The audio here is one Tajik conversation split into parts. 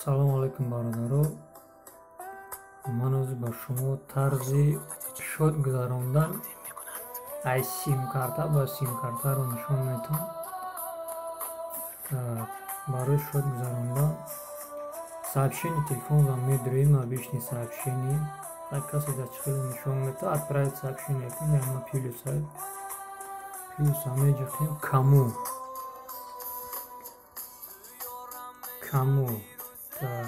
салом алайкум бародаро. Ман ҳозир ба шумо тарзи шод гузарондан аз сим-карта ба сим-картаро нишон медиҳам. Барои шод гузарондан сообщение телефонам медироем, обычное сообщение. Так касе зачхели нишон медиҳад, отправить сообщение кунем, ама плюс меҷухтем кому так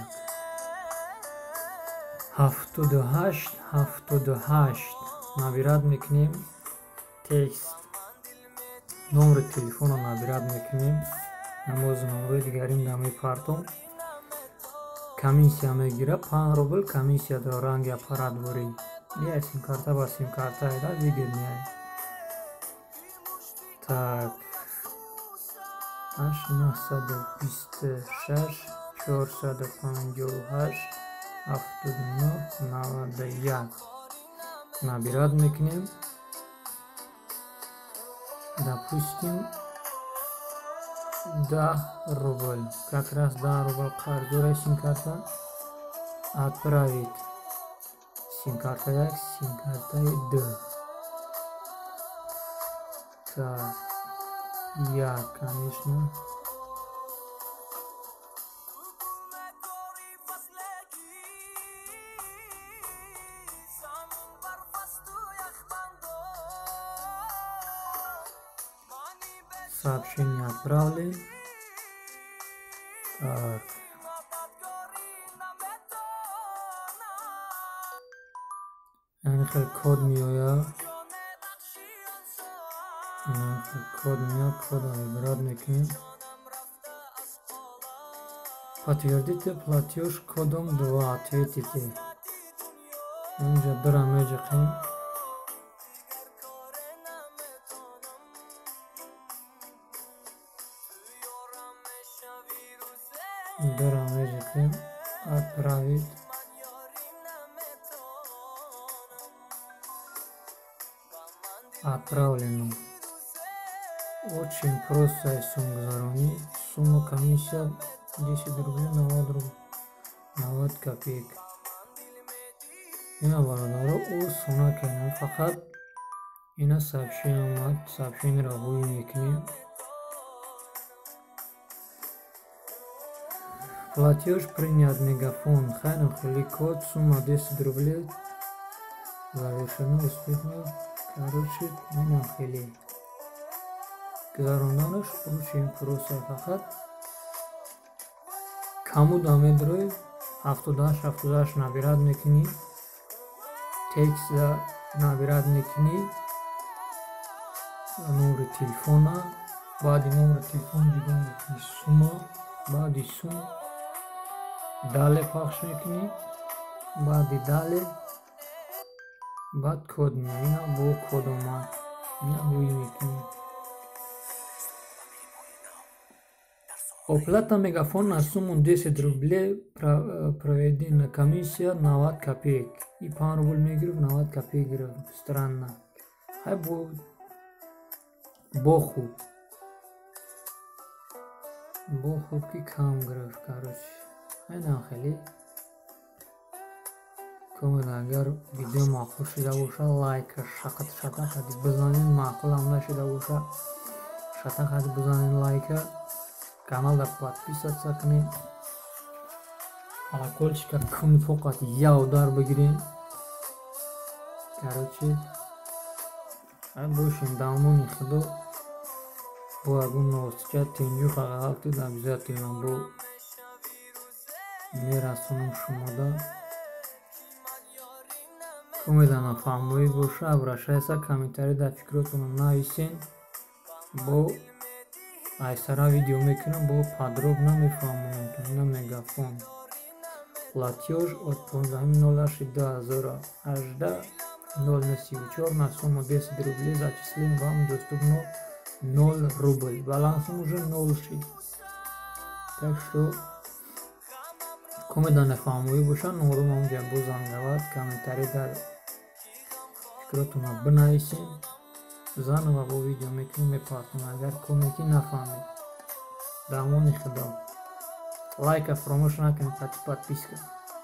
78 набирад мекунем, текст номери телефона набирад мекунем, намози номерои дигарим намепартом. Комиссия мегирад 5 рубл, комиссия доранд аппаратворӣ. Я сим-карта ба сим-карта еда выгоднее. Так 926 458 7991 набирад мекунем. Допустим 10 рубль, как раз 10 рубль қарз дорад сим-карта. Отправить сим-карта 1, сим-карта 2. Так, я, конечно. Сообщение отправили. Так. Код меояд. Кодро выбирать мекунем. Подтвердите платеж кодом 2, ответите. Инҷа дара меҷиқем. Дара меҷиқем. Отправить. Отправлено. Очень просто суммагузаронӣ. Сумма комиссия 10 рублей 90 копеек. Ина бародаро осона кенам, фақат ина сообщение омад, сообщениеро ҳуй мекунем. Платеж принят мегафон. Хайран хели код сумма 10 рублей. Завершено успешно. Короче, ина хели гузаронданаш очень просто, фақат каму дамедрои 78 набирад мекунӣ, текст набирад мекунӣ, номери телефона, баъди номери телефон дидан мекунӣ сумма, баъди сумма дале пахш мекунӣ, баъди дале баъд код меояд. Ина бо код омад, ина бӯй мекунӣ. Оплата мегафон на сумму 10 рублей, проведена комиссия 90 копеек. И 5 рубль мегирифт, 90 копеек гирифт. Странно. Хай бо хуб ки кам гирифт. Короче, айна хеле комед агар видео маъқул шуда боша, лайка шатақади бизанед, маъқулам нашуда боша, шатақади бизанед лайка. Каналда подписаться кунем. Колокольчика куни фоқат яв дар бигирем. Короче, ай бошем дамони худо. Бо агун новостича тенҷуха галактид обязательно бо мерасонам шумода. Умеда нафаҳмоӣ боша, обращайся, комментарий дар фикротонам нависен. Бо айсара видео мекунам, бо подробно мефаҳмонам ки ина мегафон. Платеж от 15.08.2018 034 на сумму 10 рублей зачислим вам доступно 0 рубль. Балансом уже 0 шид. Так что комеда нафаҳмоӣ боша, номером онҷа бозангавад, комментарий дар фикротона бинависен. Заново бо видео мекунем, мепартем агар комеки нафаҳмед. Дамони худо. лайка, фромош накин, пати подписка.